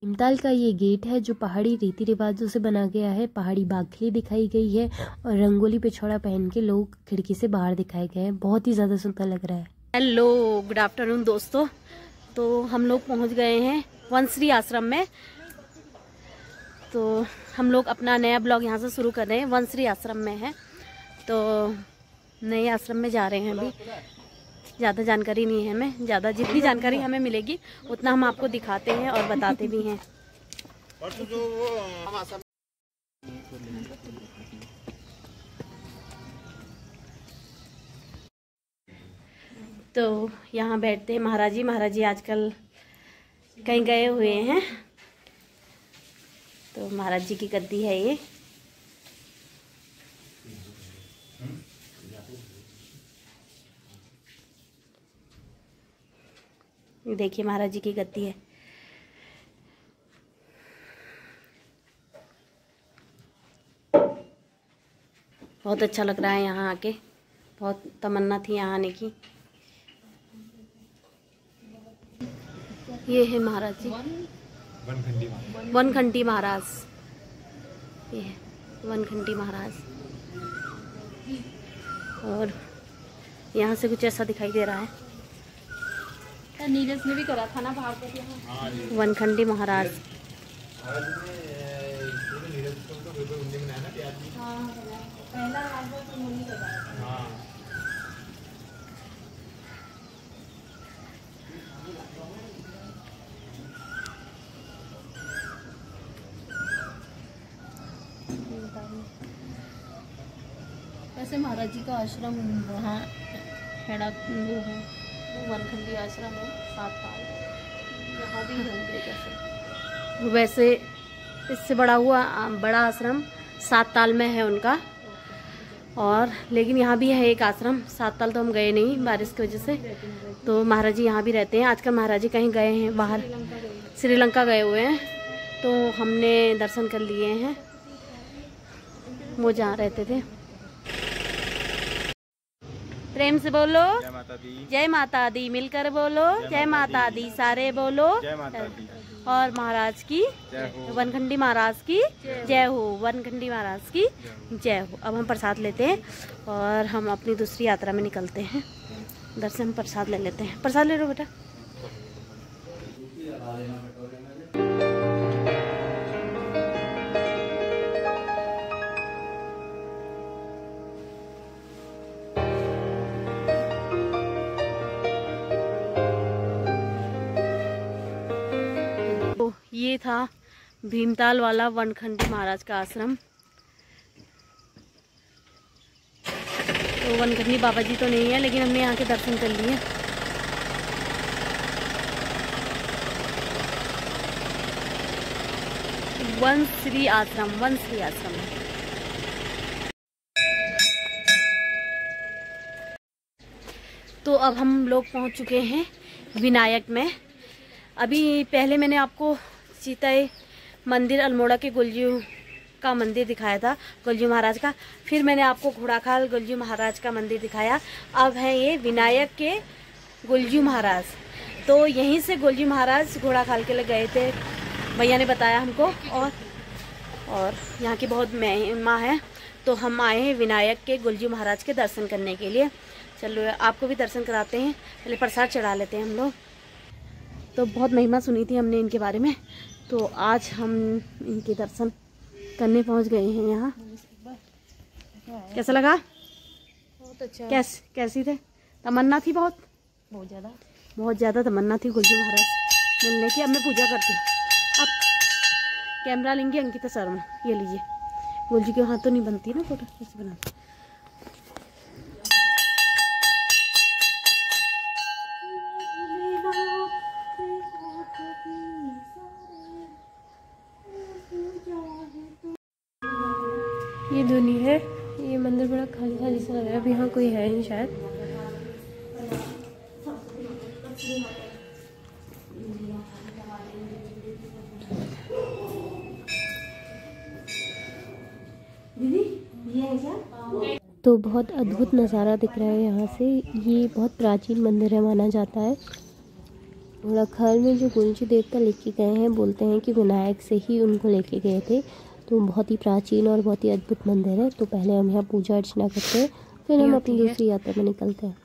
भीमताल का ये गेट है जो पहाड़ी रीति रिवाजों से बना गया है। पहाड़ी बाखली दिखाई गई है और रंगोली पिछौड़ा पहन के लोग खिड़की से बाहर दिखाए गए हैं। बहुत ही ज़्यादा सुंदर लग रहा है। हेलो, गुड आफ्टरनून दोस्तों। तो हम लोग पहुंच गए हैं वनश्री आश्रम में। तो हम लोग अपना नया ब्लॉग यहाँ से शुरू कर रहे हैं। वनश्री आश्रम में है तो नए आश्रम में जा रहे हैं। अभी ज़्यादा जानकारी नहीं है हमें, ज़्यादा जितनी जानकारी हमें मिलेगी उतना हम आपको दिखाते हैं और बताते भी हैं। तो यहाँ बैठते हैं महाराज जी। महाराज जी आजकल कहीं गए हुए हैं, तो महाराज जी की गद्दी है ये। देखिए महाराज जी की गद्दी है। बहुत अच्छा लग रहा है यहाँ आके, बहुत तमन्ना थी यहाँ आने की। ये है महाराज जी, वनखंडी महाराज। ये है वनखंडी महाराज। और यहाँ से कुछ ऐसा दिखाई दे रहा है। नीरज ने भी करा था ना बाहर। वनखंडी महाराज। वैसे महाराज जी का आश्रम वहाँ हेड़ा है, वनखंडी आश्रम है 7 साल। यहाँ भी होंगे कैसे। वैसे इससे बड़ा आश्रम 7 ताल में है उनका। और लेकिन यहाँ भी है एक आश्रम। 7 ताल तो हम गए नहीं बारिश की वजह से, तो महाराज जी यहाँ भी रहते हैं। आजकल महाराज जी कहीं गए हैं बाहर, श्रीलंका गए हुए हैं, तो हमने दर्शन कर लिए हैं। वो जहाँ रहते थे। प्रेम से बोलो जय माता दी। जय माता दी। मिलकर बोलो जय माता दी। सारे बोलो जय माता दी। और महाराज की वनखंडी महाराज की जय हो। वनखंडी महाराज की जय हो। अब हम प्रसाद लेते हैं और हम अपनी दूसरी यात्रा में निकलते हैं। दर्शन प्रसाद ले लेते हैं। प्रसाद ले लो बेटा। ये था भीमताल वाला वनखंडी महाराज का आश्रम। तो वनखंडी बाबा जी तो नहीं है, लेकिन हमने यहाँ के दर्शन कर लिए। वनश्री आश्रम, वनश्री आश्रम। तो अब हम लोग पहुँच चुके हैं विनायक में। अभी पहले मैंने आपको सीताई मंदिर अल्मोड़ा के गुलजू का मंदिर दिखाया था, गुलजू महाराज का। फिर मैंने आपको घोड़ाखाल गुलजू महाराज का मंदिर दिखाया। अब है ये विनायक के गुलजू महाराज। तो यहीं से गुलजू महाराज घोड़ाखाल के लिए गए थे, भैया ने बताया हमको। और यहाँ की बहुत महिमा है, तो हम आए हैं विनायक के गुलजू महाराज के दर्शन करने के लिए। चलो आपको भी दर्शन कराते हैं। पहले प्रसाद चढ़ा लेते हैं हम लोग। तो बहुत महिमा सुनी थी हमने इनके बारे में, तो आज हम इनके दर्शन करने पहुंच गए हैं यहाँ। कैसा लगा? बहुत अच्छा। कैसी थे? तमन्ना थी बहुत ज़्यादा तमन्ना थी गुलजू महाराज मिलने की। अब मैं पूजा करती हूँ। अब कैमरा लेंगे अंकिता शर्मा, ये लीजिए। गुलजू के हाथ तो नहीं बनती ना फोटो, कैसे बनाते? ये धुनी है। ये मंदिर बड़ा खाली खाली सा लग रहा है। अभी यहाँ कोई है नहीं शायद। दीदी ये है क्या? तो बहुत अद्भुत नज़ारा दिख रहा है यहाँ से। ये बहुत प्राचीन मंदिर है माना जाता है। घोड़ाखाल में जो गुंजी देवता लेके गए हैं, बोलते हैं कि विनायक से ही उनको लेके गए थे। तो बहुत ही प्राचीन और बहुत ही अद्भुत मंदिर है। तो पहले हम यहाँ पूजा अर्चना करते हैं, फिर हम अपनी दूसरी यात्रा में निकलते हैं।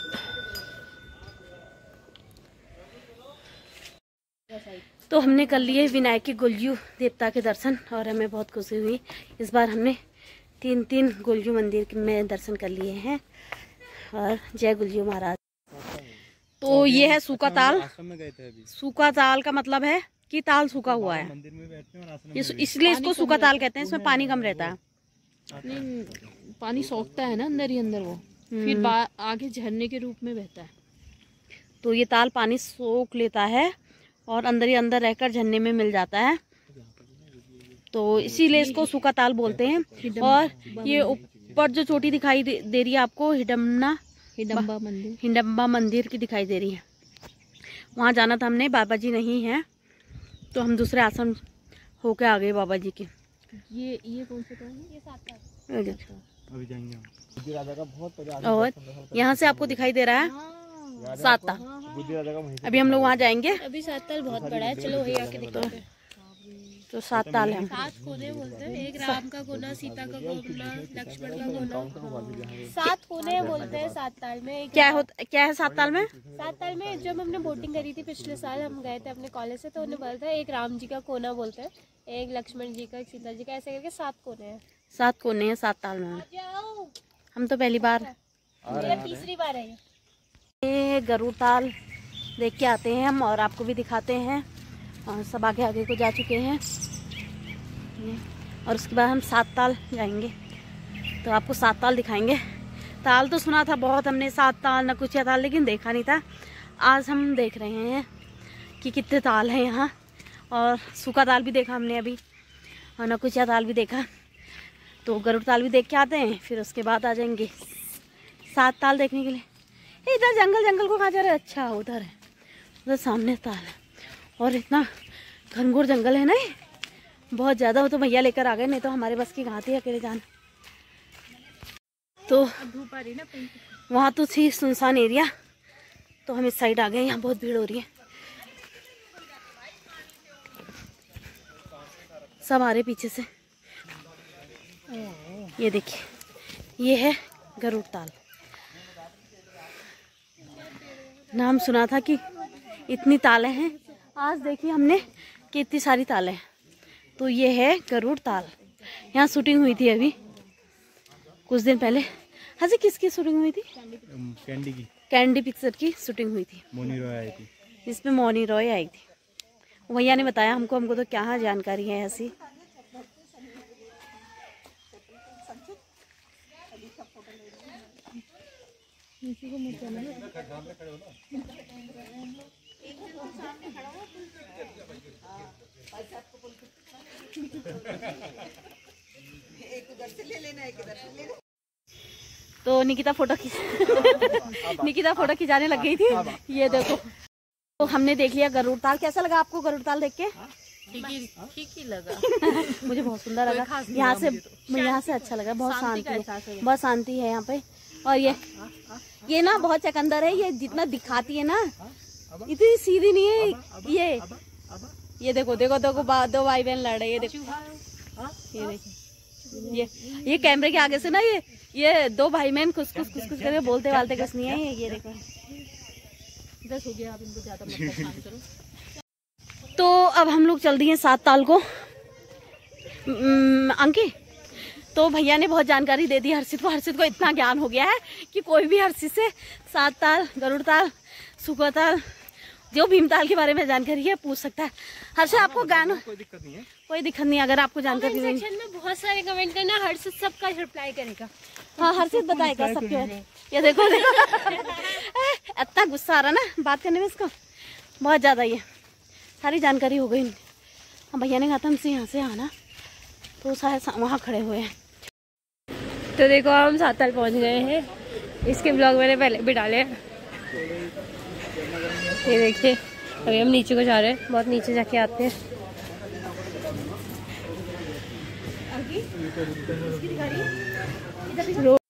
तो हमने कर लिए विनायक के गुलजू देवता के दर्शन और हमें बहुत खुशी हुई। इस बार हमने 3 गुलजू मंदिर में दर्शन कर लिए हैं। और जय गुलजू महाराज। तो ये है सूखा ताल। सूखा ताल का मतलब है कि ताल सूखा हुआ है, इसलिए इसको सूखा ताल कहते हैं। इसमें पानी कम रहता है। नहीं, पानी सोखता है ना अंदर ही अंदर, वो फिर आगे झरने के रूप में बहता है। तो ये ताल पानी सोख लेता है और अंदर ही अंदर रहकर झरने में मिल जाता है। तो इसीलिए इसको सूखा ताल बोलते हैं। और ये ऊपर जो चोटी दिखाई दे रही है आपको, हिडम्बा मंदिर की दिखाई दे रही है। वहाँ जाना था हमने, बाबा जी नहीं है तो हम दूसरे आश्रम होके आ गए बाबा जी के। ये कौन सा है? ये 7 ताल। अभी जाएंगे। और यहाँ से आपको दिखाई दे रहा है 7 ताल। अभी हम लोग वहाँ जाएंगे। अभी 7 ताल बहुत बड़ा है, चलो वही आके दिखाते हैं। तो 7 ताल है। 7 कोने बोलते हैं, एक राम का कोना, सीता का कोना, लक्ष्मण का कोना। 7 कोने बोलते हैं 7 ताल में। क्या है 7 ताल में? 7 ताल में जब हमने बोटिंग करी थी पिछले साल, हम गए थे अपने कॉलेज से, तो उन्हें बोला था एक राम जी का कोना बोलते हैं, एक लक्ष्मण जी का, एक सीता जी का, ऐसे करके 7 कोने हैं। 7 कोने हैं 7 ताल में। हम तो पहली बार, तीसरी बार है ये गरुड़ ताल देख के आते हैं हम और आपको भी दिखाते हैं। और सब आगे को जा चुके हैं और उसके बाद हम 7 ताल जाएंगे तो आपको 7 ताल दिखाएंगे। ताल तो सुना था बहुत हमने, 7 ताल नकुचिया ताल, लेकिन देखा नहीं था। आज हम देख रहे हैं कि कितने ताल हैं यहाँ। और सूखा ताल भी देखा हमने अभी और नकुचिया ताल भी देखा। तो गरुड़ ताल भी देख के आते हैं, फिर उसके बाद आ जाएंगे 7 ताल देखने के लिए। इधर जंगल को कहाँ जा रहे हैं? अच्छा उधर है, उधर सामने ताल है। और इतना घनघोर जंगल है ना, बहुत ज़्यादा। हो तो भैया लेकर आ गए, नहीं तो हमारे बस की कहाँ थी अकेले जाना। तो वहाँ तो थी सुनसान एरिया, तो हम इस साइड आ गए। यहाँ बहुत भीड़ हो रही है, सब आ रहे पीछे से। ये देखिए, ये है गरुड़ ताल। नाम सुना था कि इतनी तालें हैं, आज देखिए हमने कि इतनी सारी तालें हैं। तो ये है गरुड़ ताल। यहाँ शूटिंग हुई थी अभी कुछ दिन पहले। हाँ जी, किसकी शूटिंग हुई थी? कैंडी पिक्चर की शूटिंग हुई थी। मोनी रॉय आई थी, इसमें मोनी रॉय आई थी। भैया ने बताया हमको तो क्या जानकारी है ऐसी। तो निकिता फोटो खिंचाने लग गई थी। ये देखो, तो हमने देख लिया गरुड़ ताल। कैसा लगा आपको गरुड़ ताल देख के? ठीक ही लगा। मुझे बहुत सुंदर लगा। यहाँ से अच्छा लगा, बहुत शांति है यहाँ पे। और ये ना बहुत चकंदर है, ये जितना दिखाती है ना इतनी सीधी नहीं है। ये देखो 2 भाई बहन लड़ रहे। ये देखो, ये कैमरे के आगे से ना ये 2 भाई बहन कुछ करके बोलते वालते कुछ नहीं है। ये देखो, बस हो गया, आप इनको ज्यादा मत परेशान करो। तो अब हम लोग चल दिए 7 ताल को। अंकी, तो भैया ने बहुत जानकारी दे दी हर्षित को इतना ज्ञान हो गया है कि कोई भी हर्षित से 7 ताल, गरुड़ ताल, सूखा ताल, जो भीमताल के बारे में जानकारी है पूछ सकता है। हर्षित, आपको ज्ञान? कोई दिक्कत नहीं अगर आपको जानकारी नहीं। सेक्शन में बहुत सारे कमेंट करना, हर्षित सबका रिप्लाई करेगा। हाँ, हर्षित बताएगा सबके। ये देखो इतना गुस्सा आ रहा ना बात करने में इसको, बहुत ज्यादा। ये सारी जानकारी हो गई। भैया ने कहा था हमसे यहाँ से आना, तो शायद वहाँ खड़े हुए हैं। तो देखो, हम 7 ताल पहुँच गए हैं। इसके ब्लॉग मैंने पहले भी डाले हैं। ये देखिए, अभी हम नीचे को जा रहे हैं, बहुत नीचे जाके आते हैं।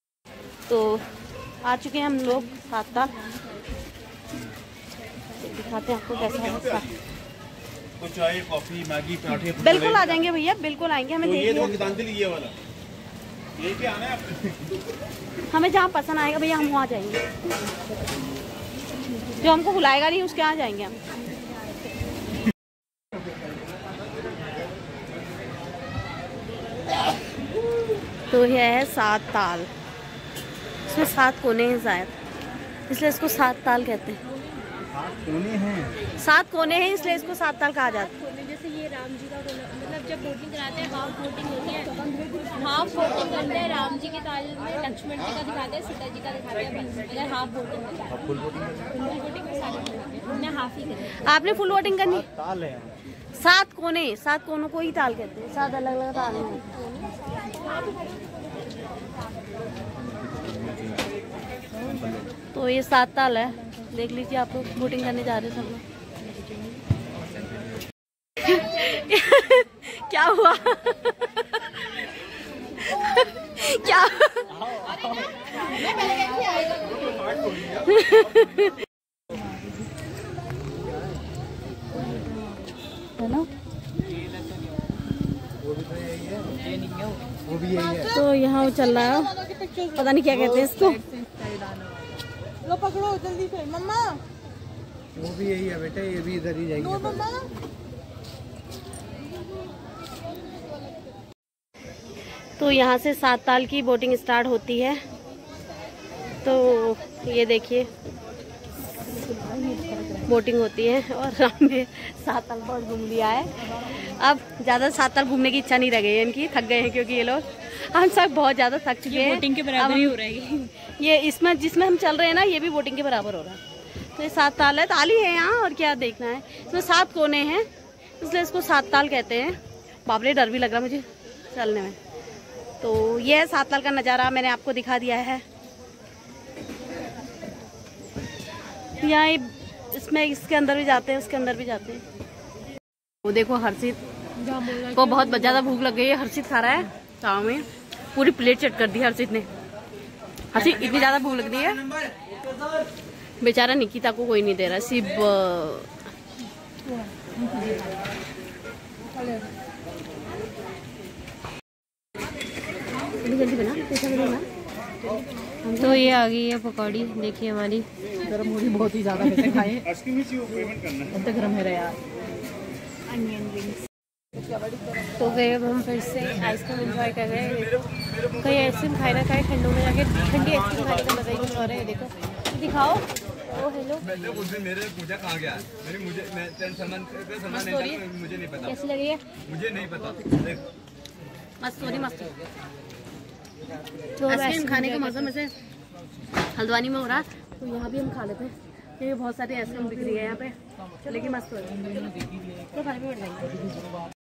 तो आ चुके हैं हम लोग 7 ताल। दिखाते हैं आपको कैसा है। तो चाय, कॉफी, मैगी, पराठे बिल्कुल आ जाएंगे भैया, बिल्कुल आएंगे। हमें तो ये देखिए, तो गीतांजलि ये वाला ये क्या आना है आपको? हमें जहाँ पसंद आएगा भैया हम वहाँ जाएंगे। जो हमको बुलाएगा नहीं उसके यहाँ जाएंगे हम। तो यह है 7 ताल। इसमें 7 कोने हैं शायद, इसलिए इसको 7 ताल कहते हैं। 7 कोने हैं इसलिए इसको 7 ताल कहा जाता है। जैसे ये राम जी का कोना, मतलब जब बोटिंग कराते हैं हाफ बोटिंग होती है, हाफ बोटिंग करते हैं राम जी के ताल में, लक्ष्मण जी का दिखाते हैं, सीता जी का दिखाते हैं। बस अगर हाफ बोटिंग करते हैं, फुल बोटिंग में सारे दिखाते हैं, हमने हाफ ही करी। आपने फुल वोटिंग करनी। ताल है 7 कोने, 7 कोनों को ही ताल कहते हैं। 7 अलग अलग ताल हैं। तो ये 7 ताल है, देख लीजिए आप लोग बोटिंग करने जा रहे हैं सब लोग। क्या हुआ? क्या? है ना? वो भी यही है। तो यहाँ वो चल रहा है, पता नहीं क्या कहते हैं इसको। लो पकड़ो जल्दी से मम्मा। वो भी यही है बेटा, ये भी इधर ही जाएंगे। मम्मा तो यहाँ से 7 ताल की बोटिंग स्टार्ट होती है। तो ये देखिए बोटिंग होती है और हमने 7 ताल बहुत घूम लिया है। अब ज़्यादा 7 ताल घूमने की इच्छा नहीं रह गई है इनकी, थक गए हैं क्योंकि ये लोग, हम सब बहुत ज़्यादा थक चुके हैं। बोटिंग के बराबर ही हो रहा है ये इसमें जिसमें हम चल रहे हैं ना, ये भी बोटिंग के बराबर हो रहा है। तो ये 7 ताल है, ताल ही है यहाँ, और क्या देखना है। इसमें 7 कोने हैं इसलिए इसको 7 ताल कहते हैं। बाप रे, डर भी लग रहा मुझे चलने में। तो ये है 7 ताल का नज़ारा, मैंने आपको दिखा दिया है। यहाँ इसमें इसके अंदर भी जाते हैं, उसके अंदर भी जाते हैं। वो देखो हर्षित को बहुत ज़्यादा भूख लग गई है, हर्षित खा रहा है चाव में, पूरी प्लेट चट कर दी हर्षित ने। हर्षित इतनी ज़्यादा भूख लग रही है, बेचारा निकिता को कोई नहीं दे रहा, सिर्फ जल्दी बना, कैसा बना। तो ये आ गई है पकौड़ी, देखिए हमारी गरम हो रही बहुत ही ज्यादा, कैसे खाए पेमेंट करना है। तो गरम है रे यार। तो गए अब हम फिर से आइसक्रीम एंजॉय कर रहे हैं। देखो कहीं आइसक्रीम खाए ना खाए, ठंडों में जाके ठंडी आइसक्रीम खाने का मजा ही कुछ और है। देखो दिखाओ। ओ हेलो, मेरे पूजा कहाँ गया? मुझे नहीं पता, कैसी लगी है? मुझे नहीं पता। मस्त हो रही, मस्त। तो आइसक्रीम खाने का मजा में से हल्द्वानी में हो रहा, तो यहाँ भी हम खा लेते हैं क्योंकि बहुत सारी आइसक्रीम बिक रही है यहाँ पे, लेकिन मस्त हो रही है। तो खाने में